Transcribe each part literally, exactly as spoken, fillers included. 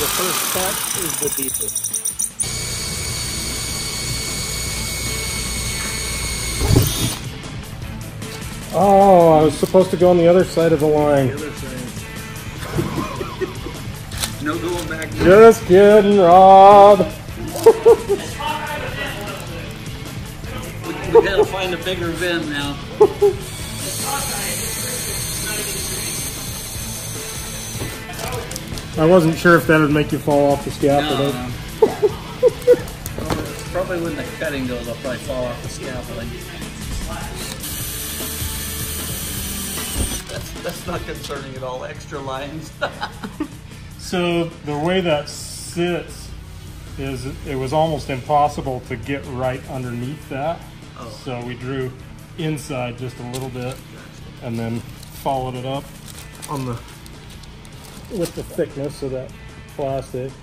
the first cut is the deepest. Oh, I was supposed to go on the other side of the line. The other side. No going back. Just kidding, Rob. we, we gotta find a bigger VIN now. I wasn't sure if that would make you fall off the scaffolding. No, no. Well, it's probably when the cutting goes, I'll probably fall off the scaffolding. That's, that's not concerning at all, extra lines. So the way that sits is it was almost impossible to get right underneath that. Oh. So we drew inside just a little bit and then followed it up on the with the thickness of that plastic.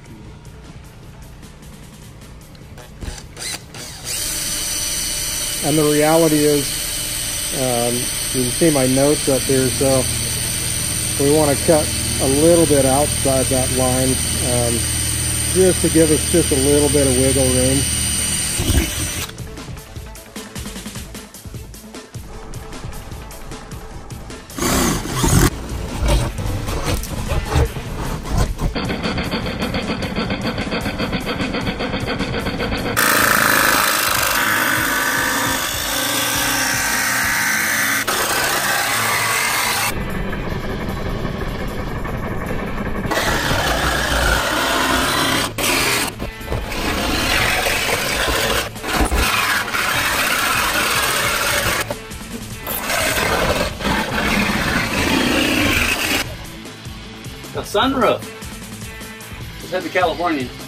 And the reality is, um, you can see my notes up here, so we want to cut a little bit outside that line, um, just to give us just a little bit of wiggle room. A sunroof. Let's head to California.